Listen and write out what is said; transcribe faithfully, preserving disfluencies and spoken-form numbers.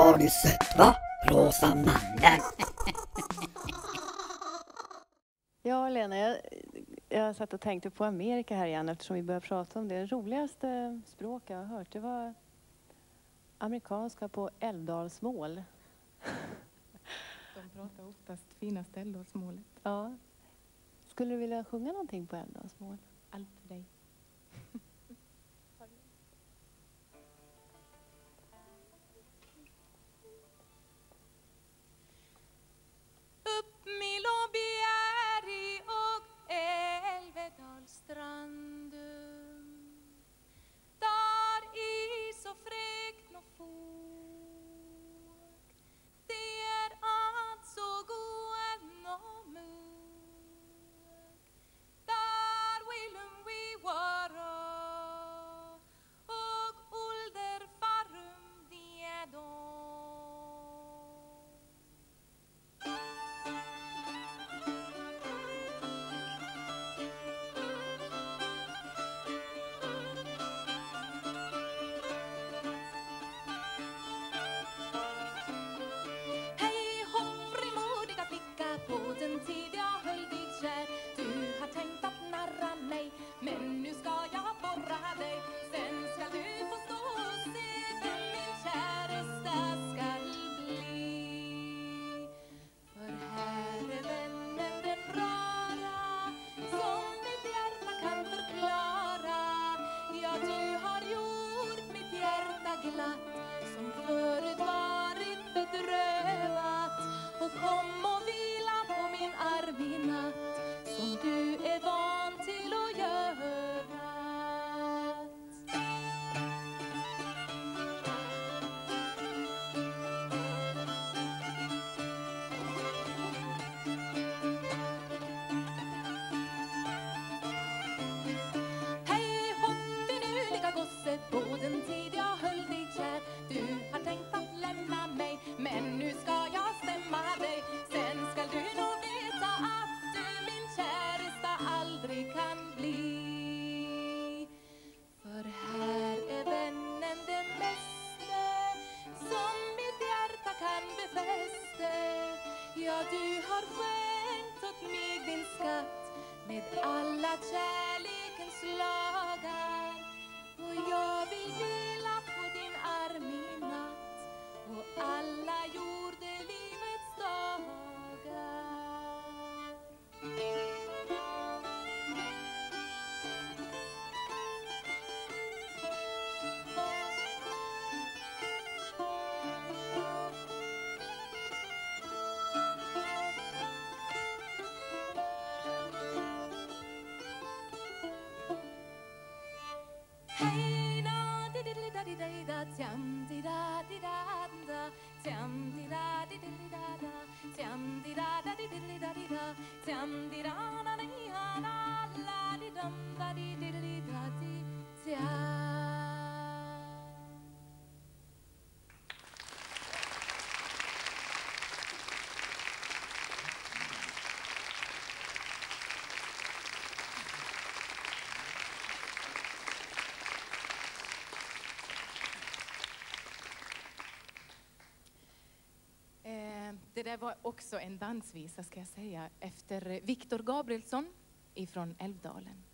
Har du sett va? Rosa mannen. Ja, Lena, jag, jag satt och tänkte på Amerika här igen eftersom vi började prata om det. Det roligaste språk jag har hört, det var amerikanska på älvdalsmål. De pratar oftast finaste älvdalsmålet. Ja. Skulle du vilja sjunga någonting på älvdalsmål? Allt för dig. Upp Milåbjerg och Älvedalsstranden, där is och fräkt nå folk, det är alltså goen och mörk, där willum vi vara och older farum det då. Hej hopp frimodiga flicka, på den tid jag höll dig kär. Du har tänkt att narra mig, men nu ska jag borra dig. Sen ska du få stå och se vem min käresta skall bli. För här är vännen den rara, som mitt hjärta kan förklara. Ja, du har gjort mitt hjärta glatt, som förut varit bedrövat. Och kom och vila på min arm i natt, som du är van till att göra. Hej hopp finurliga gosse, på den tid jag höll dig kär. Du har tänkt att lämna mig, men nu ska jag stämma dig. Sen ska du nog veta att du min käresta aldrig kan bli. För här är vännen den bäste, som mitt hjärta kan befäste. Ja, du har skänkt åt mig din skatt med alla kärlekens lagar. Och jag vill vila på din arm i natt och alla jordelivets dagar. Hey na di di di da di da di da, jam di da di da da, jam di da di di da da, jam di da da di di da di da, jam di da na ni ha na la di dum da di di di da di jam. Eh, det där var också en dansvisa, ska jag säga, efter Viktor Gabrielsson ifrån Älvdalen.